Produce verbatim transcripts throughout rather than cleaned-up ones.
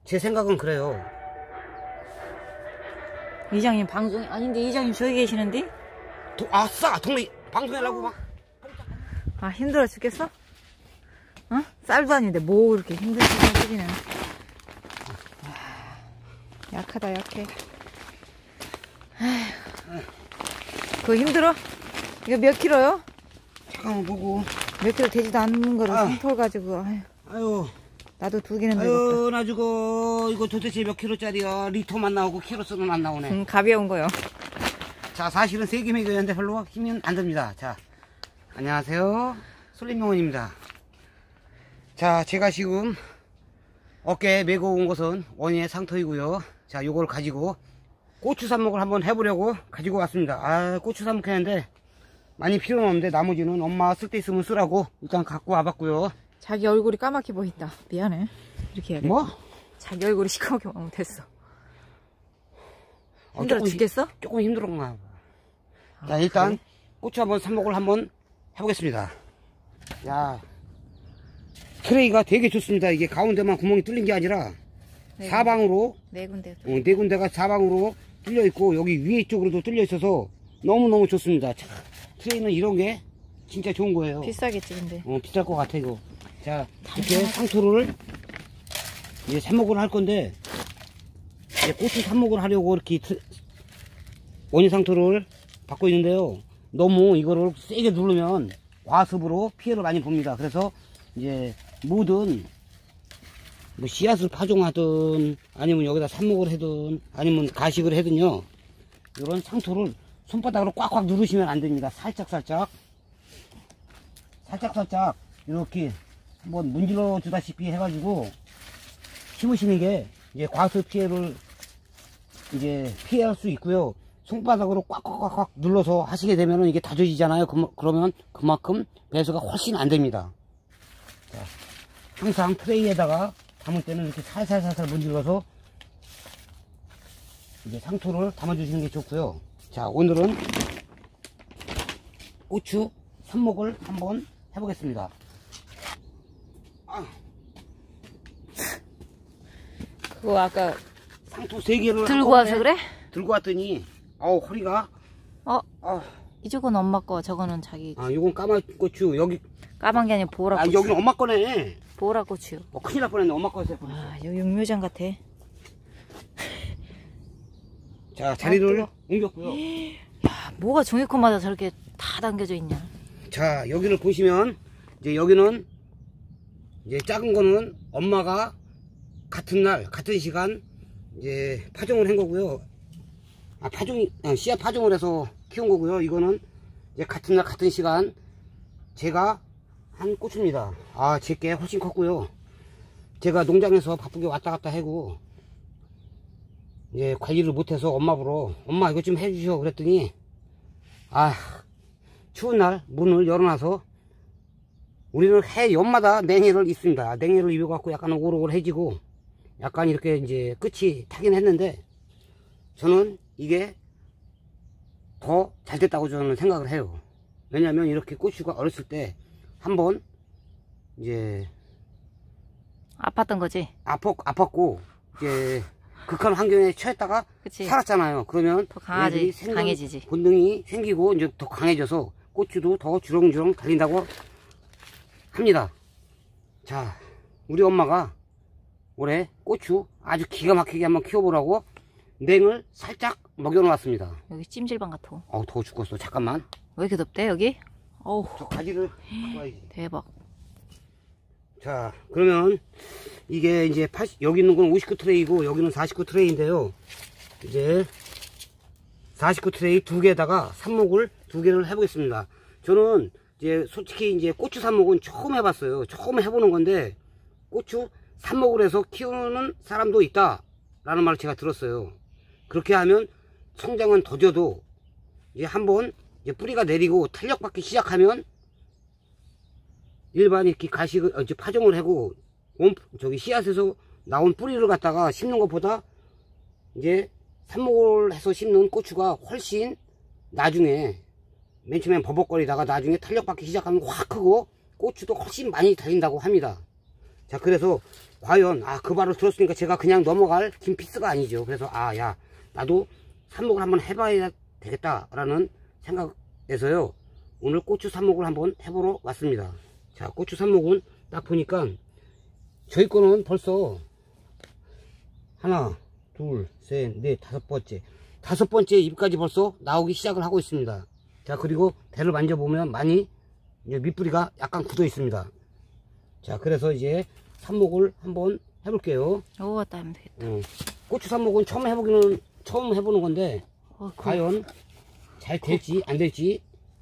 제 생각은 그래요. 이장님 방송 아닌데 이장님 저기 계시는데? 도, 아싸 동네 방송하려고 막. 아 힘들어 죽겠어? 어? 쌀도 아닌데 뭐 그렇게 힘들지 하시기는. 약하다 약해. 아휴. 그거 힘들어? 이거 몇 킬로요? 잠깐만 보고. 몇 킬로 되지도 않는 거를 아. 손톱 가지고. 아휴. 아유. 나도 두 개는 아유 되겠다. 나 저거 이거 도대체 몇 킬로짜리야. 리터만 나오고 킬로수는 안 나오네. 음, 가벼운 거요. 자 사실은 세 개 먹였는데 별로 힘이 안 듭니다. 자 안녕하세요 솔림용원입니다. 자 제가 지금 어깨에 메고 온 것은 원인의 상토이고요. 자 요걸 가지고 고추 삽목을 한번 해보려고 가지고 왔습니다. 아 고추 삽목 했는데 많이 필요는 없는데 나머지는 엄마 쓸 때 있으면 쓰라고 일단 갖고 와봤고요. 자기 얼굴이 까맣게 보인다. 미안해. 이렇게 해야 돼. 뭐? 자기 얼굴이 시커멓게 못했어. 어, 힘들어 조금, 죽겠어? 조금 힘들었나 봐. 아, 자 일단 그래? 고추 한번 삽목을 한번 해보겠습니다. 야 트레이가 되게 좋습니다. 이게 가운데만 구멍이 뚫린 게 아니라 네 사방으로 네 군데. 어, 네 군데가 사방으로 뚫려 있고 여기 위에 쪽으로도 뚫려 있어서 너무너무 좋습니다. 자, 트레이는 이런 게 진짜 좋은 거예요. 비싸겠지 근데. 어, 비쌀 것 같아 이거. 자 이렇게 상토를 이제 삽목을 할 건데 이제 고추 삽목을 하려고 이렇게 트, 원인 상토를 받고 있는데요. 너무 이거를 세게 누르면 과습으로 피해를 많이 봅니다. 그래서 이제 뭐든 뭐 씨앗을 파종하든 아니면 여기다 삽목을 하든 아니면 가식을 하든요. 이런 상토를 손바닥으로 꽉꽉 누르시면 안 됩니다. 살짝 살짝 살짝 살짝 이렇게 한번 문질러 주다시피 해가지고 심으시는 게 이제 과습 피해를 이제 피할 수 있고요. 손바닥으로 꽉꽉꽉꽉 눌러서 하시게 되면은 이게 다져지잖아요. 그러면 그만큼 배수가 훨씬 안 됩니다. 자, 항상 트레이에다가 담을 때는 이렇게 살살살살 문질러서 이제 상토를 담아주시는 게 좋고요. 자, 오늘은 고추 삽목을 한번 해보겠습니다. 아. 그거 아까 상토 세 개를 들고 와서 그래? 들고 왔더니 아우 허리가 어? 아, 이쪽은 엄마 거, 저거는 자기. 아 요건 까만 고추 여기 까만 게 아니라 보라 아 고추. 여기는 엄마 거네. 보라 고추. 어, 큰일 날 뻔했네. 엄마 거에서 뻔했어. 아, 여기 육묘장 같아. 자 자리를 아, 옮겼고요. 야, 뭐가 종이컵마다 저렇게 다 담겨져 있냐. 자 여기를 보시면 이제 여기는 이제 작은 거는 엄마가 같은 날 같은 시간 이제 파종을 한 거고요. 아 파종 아, 씨앗 파종을 해서 키운 거고요. 이거는 이제 같은 날 같은 시간 제가 한 고추입니다. 아 제게 훨씬 컸고요. 제가 농장에서 바쁘게 왔다 갔다 하고 이제 관리를 못해서 엄마 보러 엄마 이것 좀 해주셔 그랬더니 아 추운 날 문을 열어놔서 우리는 해 연마다 냉해를 입습니다. 냉해를 입어갖고 약간 오글오글해지고 약간 이렇게 이제 끝이 타긴 했는데 저는 이게 더 잘 됐다고 저는 생각을 해요. 왜냐면 이렇게 고추가 어렸을 때 한번 이제 아팠던 거지? 아팠, 아팠고 이제 극한 환경에 처했다가 그치. 살았잖아요. 그러면 더 강하지, 얘들이 생존 강해지지. 본능이 생기고 이제 더 강해져서 고추도 더 주렁주렁 달린다고 합니다. 자, 우리 엄마가 올해 고추 아주 기가 막히게 한번 키워보라고 냉을 살짝 먹여놓았습니다. 여기 찜질방 같아. 어우 더워 죽겠어. 잠깐만. 왜 이렇게 덥대 여기? 어우 저 가지를 갖고 와야지. 대박. 자 그러면 이게 이제 팔십, 여기 있는 건 오십구 트레이고 여기는 사십구 트레이인데요. 이제 사십구 트레이 두 개에다가 삽목을 두 개를 해보겠습니다. 저는 이제 솔직히 이제 고추 삽목은 처음 해봤어요. 처음 해보는 건데 고추 삽목을 해서 키우는 사람도 있다 라는 말을 제가 들었어요. 그렇게 하면 성장은 더뎌도 이제 한번 이제 뿌리가 내리고 탄력받기 시작하면 일반 이렇게 가식을 이제 파종을 하고 원, 저기 씨앗에서 나온 뿌리를 갖다가 심는 것보다 이제 삽목을 해서 심는 고추가 훨씬 나중에 맨 처음엔 버벅거리다가 나중에 탄력받기 시작하면 확 크고 고추도 훨씬 많이 달린다고 합니다. 자, 그래서 과연 아, 그 말을 들었으니까 제가 그냥 넘어갈 김피스가 아니죠. 그래서 아, 야, 나도 삽목을 한번 해봐야 되겠다라는 생각에서요. 오늘 고추 삽목을 한번 해보러 왔습니다. 자, 고추 삽목은 딱 보니까 저희 거는 벌써 하나, 둘, 셋, 넷, 다섯 번째 다섯 번째 잎까지 벌써 나오기 시작을 하고 있습니다. 자, 그리고 대를 만져보면 많이 이제 밑뿌리가 약간 굳어 있습니다. 자, 그래서 이제 삽목을 한번 해볼게요. 오, 왔다 하면 되겠다. 어, 고추 삽목은 처음 해보기는 처음 해보는 건데 어, 그, 과연 잘 될지 안 될지.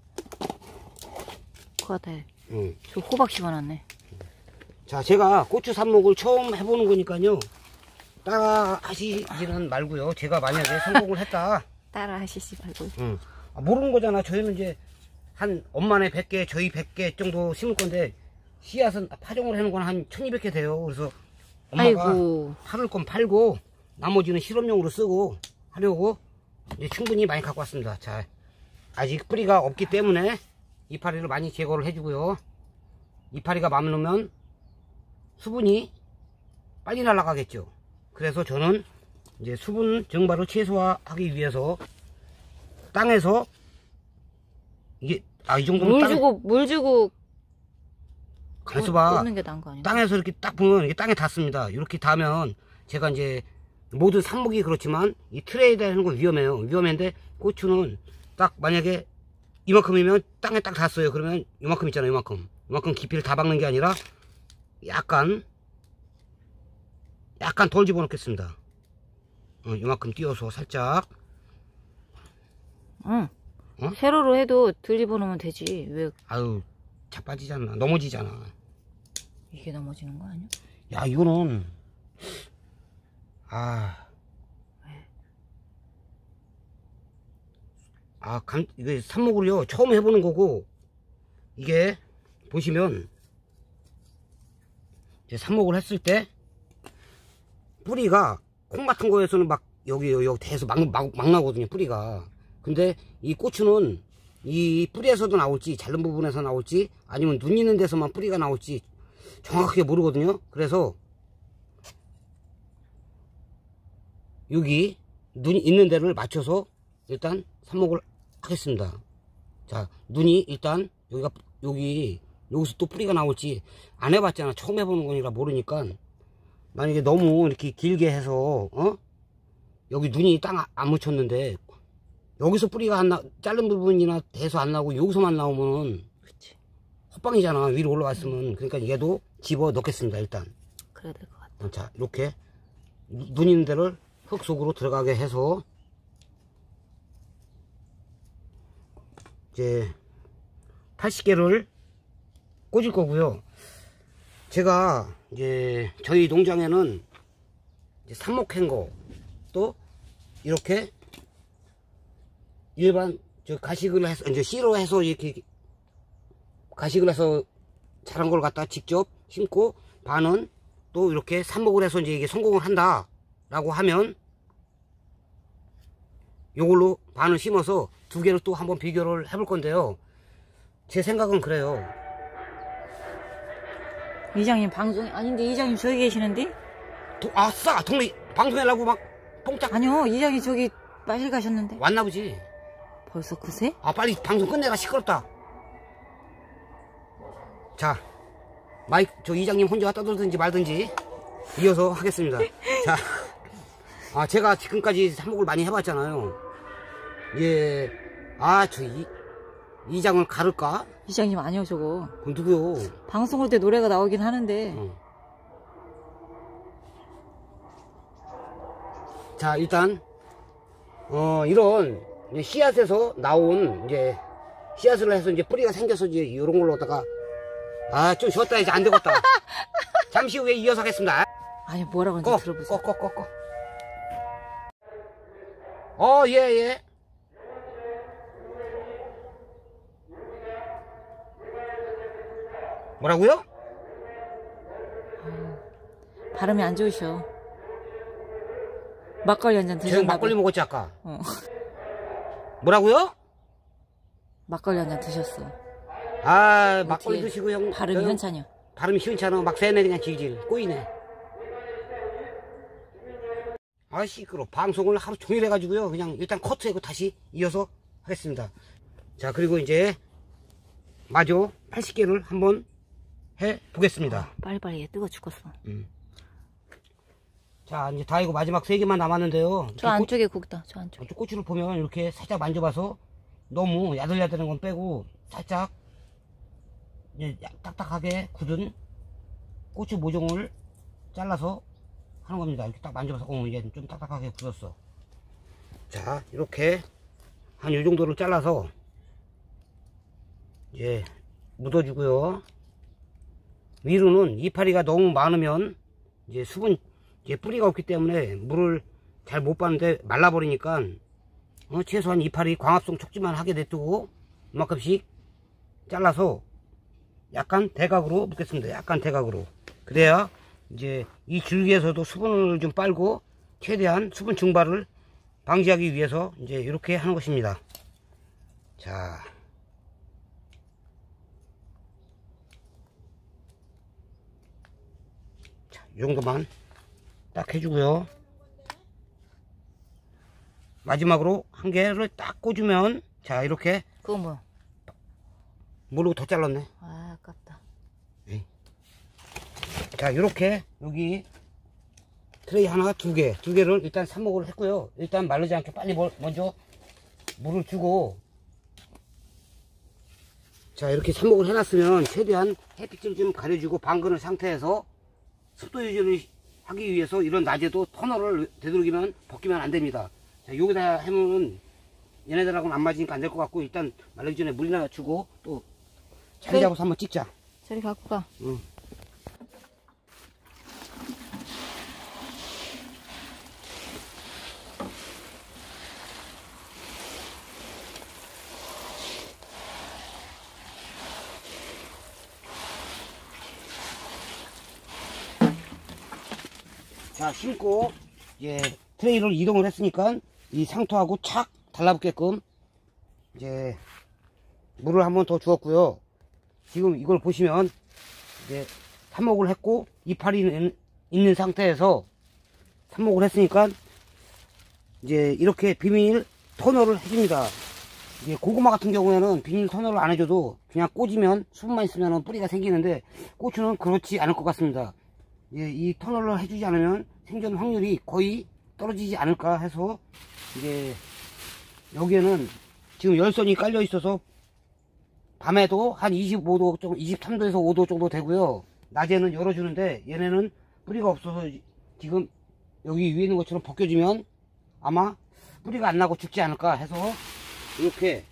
그 같아. 응. 저 호박 심어놨네. 자, 제가 고추 삽목을 처음 해보는 거니까요. 따라 하시지는 말고요. 제가 만약에 성공을 했다. 따라 하시지 말고. 응. 아, 모르는 거잖아. 저희는 이제 한 엄마네 백 개, 저희 백 개 정도 심을 건데 씨앗은 파종을 해놓은 건 한 천이백 개 돼요. 그래서 엄마가 아이고. 팔을 건 팔고 나머지는 실험용으로 쓰고 하려고 이제 충분히 많이 갖고 왔습니다. 자, 아직 뿌리가 없기 때문에 이파리를 많이 제거를 해주고요. 이파리가 많으면 수분이 빨리 날아가겠죠. 그래서 저는 이제 수분 증발을 최소화하기 위해서 땅에서 이게 아, 이 정도면 물 땅에, 주고, 물 주고. 가만있어 봐. 꽂는 게 나은 거 아니야? 땅에서 이렇게 딱 보면 이게 땅에 닿습니다. 이렇게 닿으면 제가 이제 모든 삽목이 그렇지만 이 트레이드 하는 건 위험해요. 위험한데 고추는 딱 만약에 이만큼이면 땅에 딱 닿았어요. 그러면 이만큼 있잖아요. 이만큼. 이만큼 깊이를 다 박는 게 아니라 약간 약간 덜 집어넣겠습니다. 어, 이만큼 띄워서 살짝. 응. 어? 세로로 해도 들 집어넣으면 되지. 왜 아유, 자빠지잖아. 넘어지잖아. 이게 넘어지는 거 아니야? 야, 이거는 아, 아, 감, 이게 삽목을요 처음 해보는 거고, 이게 보시면 이제 삽목을 했을 때 뿌리가 콩 같은 거에서는 막 여기 여기, 여기 대에서 막, 막, 막 나거든요, 뿌리가. 근데 이 고추는 이 뿌리에서도 나올지 자른 부분에서 나올지 아니면 눈 있는 데서만 뿌리가 나올지 정확하게 모르거든요. 그래서 여기 눈이 있는 데를 맞춰서 일단 삽목을 하겠습니다. 자, 눈이 일단 여기가 여기 여기서 또 뿌리가 나올지 안 해봤잖아. 처음 해보는 거니까 모르니까. 만약에 너무 이렇게 길게 해서 어 여기 눈이 땅 안 묻혔는데 여기서 뿌리가 안 나, 자른 부분이나 대서 안 나오고 여기서만 나오면 그치. 헛방이잖아. 위로 올라왔으면. 그러니까 얘도 집어 넣겠습니다. 일단. 그래야 될 것 같아. 어, 자, 이렇게 눈 있는 데를 흙 속으로 들어가게 해서 이제 팔십 개를 꽂을 거고요. 제가 이제 저희 농장에는 이제 삽목한 거 또 이렇게 일반 저 가식을 해서 이제 씨로 해서 이렇게 가식을 해서 자란 걸 갖다 직접 심고 반은 또 이렇게 삽목을 해서 이제 이게 성공을 한다 라고 하면 요걸로 반을 심어서 두 개를 또 한번 비교를 해볼 건데요. 제 생각은 그래요. 이장님 방송이 아닌데 이장님 저기 계시는데? 도, 아싸 동네 방송하려고 막 뽕짝 아니요 이장님 저기 빨리 가셨는데. 왔나보지. 벌써 그새? 아, 빨리 방송 끝내라. 시끄럽다. 자, 마이크 저 이장님 혼자 떠들든지 말든지 이어서 하겠습니다. 자, 아, 제가 지금까지 삽목을 많이 해봤잖아요. 예, 아, 저 이, 이장을 가를까? 이장님 아니요 저거. 그럼 누구요? 방송할 때 노래가 나오긴 하는데. 어. 자, 일단 어 이런 이제 씨앗에서 나온 이제 씨앗을 해서 이제 뿌리가 생겨서 이제 이런 걸로 갖다가 아, 좀 쉬었다 이제 안 되겠다. 잠시 후에 이어서 하겠습니다. 아니 뭐라고 하는지 꺼, 들어보세요. 꺼, 꺼, 꺼, 꺼. 어, 예, 예. 뭐라고요? 발음이 안 좋으셔. 막걸리 한 잔 제가 드셨나 막걸리 봐. 먹었지 아까. 어. 뭐라고요? 막걸리 한 잔 드셨어. 아, 막걸리 뒤에 드시고 형. 발음이 형, 한찬이요. 발음이 시원찮아. 막 새네 그냥 질질 꼬이네. 아 시끄러. 방송을 하루 종일 해가지고요. 그냥 일단 커트하고 다시 이어서 하겠습니다. 자 그리고 이제 마저 팔십 개를 한번 해 보겠습니다. 아, 빨리빨리 얘 뜨거 죽겠어. 음. 자 이제 다 이거 마지막 세 개만 남았는데요. 저 안쪽에 국다. 저 안쪽. 이쪽 고추를 보면 이렇게 살짝 만져봐서 너무 야들야들한 건 빼고 살짝 이제 딱딱하게 굳은 고추 모종을 잘라서 하는 겁니다. 이렇게 딱 만져봐서 어 이제 좀 딱딱하게 굳었어. 자 이렇게 한 요 정도로 잘라서 이제 묻어주고요. 위로는 이파리가 너무 많으면 이제 수분 이제 뿌리가 없기 때문에 물을 잘 못 받는데 말라버리니까 어, 최소한 이파리 광합성 촉지만 하게 냅두고 이만큼씩 잘라서 약간 대각으로 묶겠습니다. 약간 대각으로. 그래야 이제 이 줄기에서도 수분을 좀 빨고 최대한 수분 증발을 방지하기 위해서 이제 이렇게 하는 것입니다. 자. 자, 이 정도만 딱 해주고요. 마지막으로 한 개를 딱 꽂으면 자 이렇게 그건 뭐야? 모르고 더 잘랐네. 아 아깝다. 네. 자 이렇게 여기 트레이 하나 두 개 두 개를 일단 삽목을 했고요. 일단 마르지 않게 빨리 먼저 물을 주고 자 이렇게 삽목을 해놨으면 최대한 햇빛을 좀 가려주고 방근을 상태에서 습도 유지를 하기 위해서 이런 낮에도 터널을 되도록이면 벗기면 안 됩니다. 자 여기다 하면은 얘네들하고는 안 맞으니까 안 될 것 같고 일단 말르기 전에 물이나 주고 또 자리 잡아서 한번 찍자. 저리 갖고 가. 응. 자 심고 이제 트레이를 이동을 했으니까 이 상토하고 착 달라붙게끔 이제 물을 한번 더 주었고요. 지금 이걸 보시면 이제 삽목을 했고 이파리는 있는 상태에서 삽목을 했으니까 이제 이렇게 비닐 터널을 해줍니다. 이제 고구마 같은 경우에는 비닐 터널을 안 해줘도 그냥 꽂으면 수분만 있으면 뿌리가 생기는데 고추는 그렇지 않을 것 같습니다. 예, 이 터널을 해주지 않으면 생존 확률이 거의 떨어지지 않을까 해서 이제 여기에는 지금 열선이 깔려 있어서 밤에도 한 이십오 도 정도, 이십삼 도에서 오 도 정도 되고요. 낮에는 열어주는데 얘네는 뿌리가 없어서 지금 여기 위에 있는 것처럼 벗겨주면 아마 뿌리가 안 나고 죽지 않을까 해서 이렇게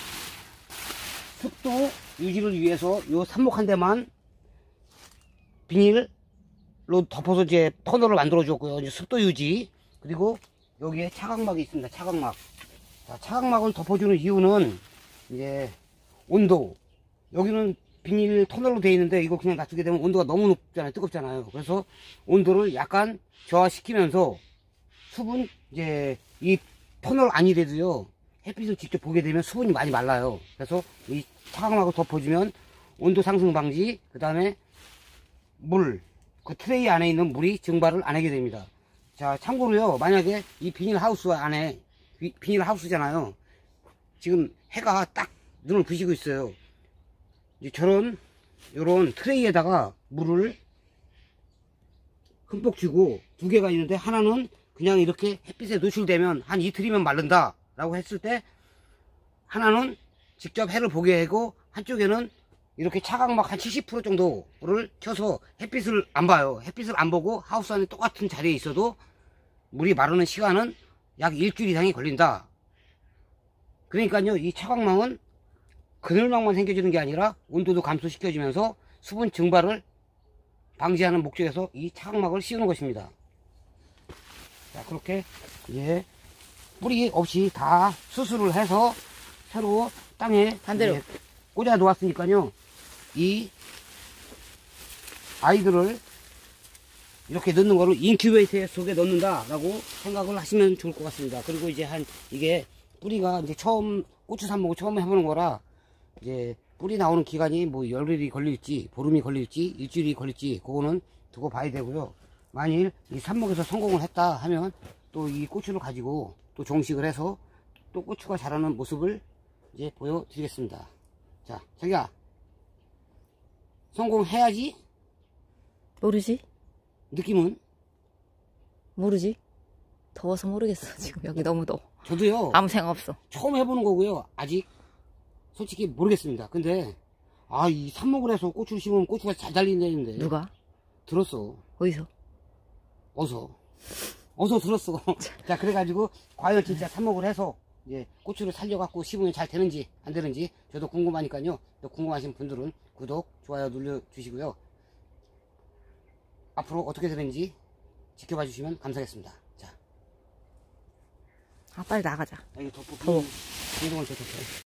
습도 유지를 위해서 요 삽목 한 대만 비닐로 덮어서 이제 터널을 만들어 줬고요. 이제 습도 유지. 그리고 여기에 차각막이 있습니다. 차각막. 자, 차각막을 덮어주는 이유는 이제 온도. 여기는 비닐 터널로 되어 있는데 이거 그냥 놔두게 되면 온도가 너무 높잖아요. 뜨겁잖아요. 그래서 온도를 약간 저하시키면서 수분 이제 이 터널 아니래도요. 햇빛을 직접 보게 되면 수분이 많이 말라요. 그래서 이 차각막을 덮어주면 온도 상승 방지, 그 다음에 물, 그 트레이 안에 있는 물이 증발을 안 하게 됩니다. 자, 참고로요, 만약에 이 비닐 하우스 안에, 비, 비닐 하우스잖아요. 지금 해가 딱 눈을 부시고 있어요. 이제 저런, 요런 트레이에다가 물을 흠뻑 주고 두 개가 있는데 하나는 그냥 이렇게 햇빛에 노출되면 한 이틀이면 마른다 라고 했을 때 하나는 직접 해를 보게 하고 한쪽에는 이렇게 차각막 한 칠십 퍼센트 정도를 켜서 햇빛을 안 봐요. 햇빛을 안 보고 하우스 안에 똑같은 자리에 있어도 물이 마르는 시간은 약 일주일 이상이 걸린다. 그러니까요, 이 차각망은 그늘망만 생겨주는 게 아니라 온도도 감소시켜주면서 수분 증발을 방지하는 목적에서 이 차각막을 씌우는 것입니다. 자, 그렇게 이제 뿌리 없이 다 수술을 해서 새로 땅에 반대로 꽂아 놓았으니까요. 이 아이들을 이렇게 넣는 거를 인큐베이터 속에 넣는다 라고 생각을 하시면 좋을 것 같습니다. 그리고 이제 한 이게 뿌리가 이제 처음 고추 삽목을 처음 해보는 거라 이제 뿌리 나오는 기간이 뭐 열흘이 걸릴지, 보름이 걸릴지, 일주일이 걸릴지, 그거는 두고 봐야 되고요. 만일 이 삽목에서 성공을 했다 하면 또 이 고추를 가지고 또 종식을 해서 또 고추가 자라는 모습을 이제 보여드리겠습니다. 자, 자기야. 성공해야지? 모르지? 느낌은? 모르지? 더워서 모르겠어. 지금 여기 너무 더워. 저도요. 아무 생각 없어. 처음 해보는 거고요. 아직 솔직히 모르겠습니다. 근데 아, 이 삽목을 해서 고추를 심으면 고추가 잘 달린다는데. 누가? 들었어. 어디서? 어서. 어서 들었어. 자, 그래가지고 과연 진짜 삽목을 해서 이제 고추를 살려갖고 심으면 잘 되는지 안 되는지 저도 궁금하니까요. 또 궁금하신 분들은 구독, 좋아요 눌러주시고요. 앞으로 어떻게 되는지 지켜봐 주시면 감사하겠습니다. 자, 아, 빨리 나가자. 여기 덮고 더워. 운동을 줬었어요.